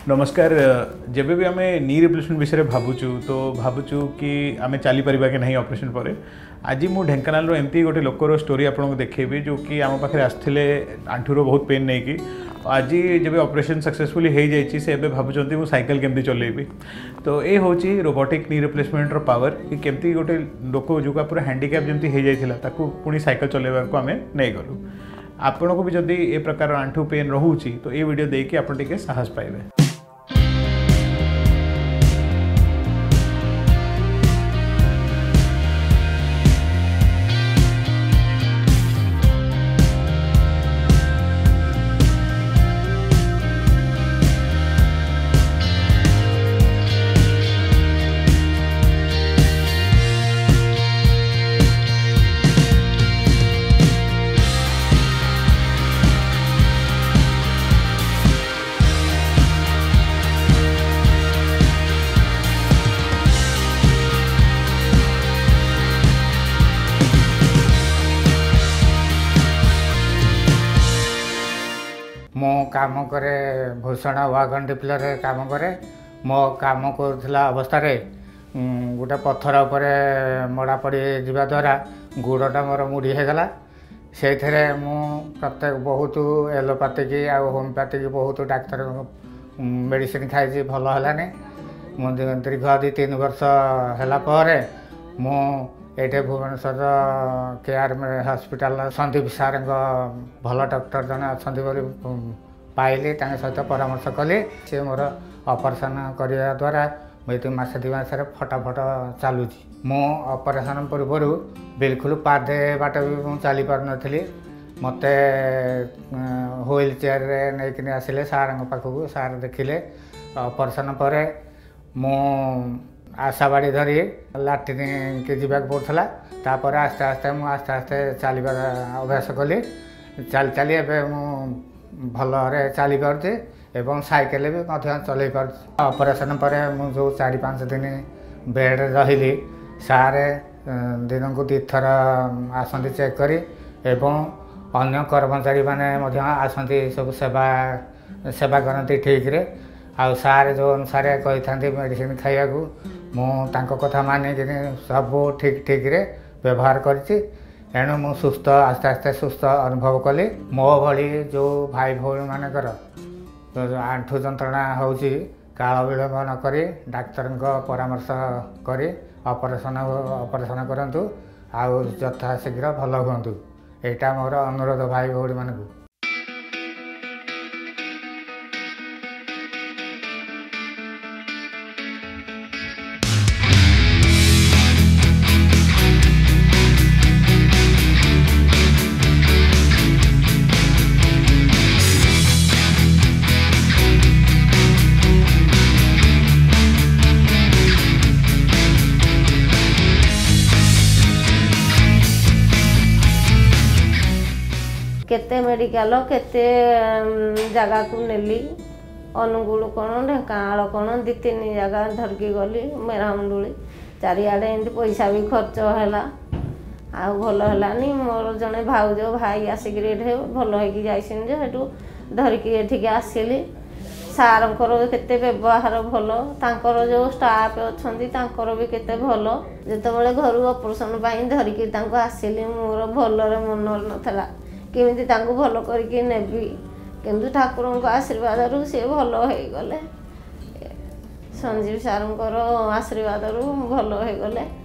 नमस्कार। जब भी आम नी रिप्लेसमेंट विषय में भावुचु तो भावुचु कि आम चली पारिबा कि नहीं ऑपरेशन पर। आज मु ढेंकानाल एमती गोटे लोकर स्टोरी आपको देखेबी जो कि आम पाखे आसते आंठूर बहुत पेन नहीं कि आज जब ऑपरेशन सक्सेसफुली हो जाइए से भावुंट मुझे साइकिल केमती चलेबी। तो ये हूँ रोबोटिक नी रिप्लेसमेंट पावर कि केमती गोटे लोक जो पूरा हैंडिकैप जमी हो जाता पुणी साइकिल चलैबा को आम नहीं गलु। आपन को भी जदि ए प्रकार आंठू पेन रोचे तो ये वीडियो देखिए आप साहस पाइबे। मो काम करे भूषण वागन डिप्लर काम करे। मो काम करुला अवस्था गोटे पत्थर उपर मड़ा पड़ जा द्वारा गुड़टा मोर मुड़ी होगला। से प्रत्येक बहुत एलोपैथिक आ होमियोपैथिक बहुत डाक्तर मेडिसिन खाई भल है। मु दीर्घ 2-3 वर्ष है ये भुवनेश्वर केआर हॉस्पिटल संदीप सार भल डॉक्टर जने अच्छा पाइली सहित परामर्श कली। सी मोर ऑपरेशन करने द्वारा मुझे मसे 2 मास फटाफट चलुची। मो ऑपरेशन पूर्व बिल्कुल पादे बाट भी मुझे चली पार नी। मत व्हील चेयर नहीं आसिले सार पाखक सार देखिले। ऑपरेशन पर मु आशाबाड़ी धरी लाट्रिन के जावाक पड़ता। तापर आस्ते आस्ते मुझे चलवा अभ्यास कली। चली चली भल चली पार्टी एवं साइकेल भी चल पार। ऑपरेशन पर जो 4-5 दिन बेड रही सार दिन को 2 थर आसती चेक करी एवं अन्य कर्मचारी मैंने आसती सब सेवा सेवा करती ठीक रे। आ सार जो अनुसार कही था मेडिसिन खाइबा को मु कथा मानिक सब ठीक ठीक रे व्यवहार करी। एणु मु सुस्थ आस्ते आस्ते सुस्थ अनुभव कली। मो भली जो भाई भौणी मानकर आंठू जंत्रणा होची काल विलंब नक डाक्तर परामर्श करी ऑपरेशन करंतु आ यथा शीघ्र भल हुंतु। एटा मोर अनुरोध भाई भौणी मानकु। केते मेडिकल केते जगह को नेली अनुगुल कौन ढेकानाल कौन 2-3 जगह धरकी गली मेरामुंडुली चारिआडे एमती पैसा भी खर्च है। आ भल है मोर जड़े भाउज भाई आसिक भल हो धरिकी एठिक आसिली। सारंकर केते व्यवहार भल तांकर जो स्टाफ अच्छा भी केते भल। जितेबाला घर ऑपरेशन धरिकी आसिली मोर भलरे मन नाला केमिति भल करके नेबी किंतु ठाकुर आशीर्वाद सी भल हो गले। संजीव सार आशीर्वाद भल हो गले।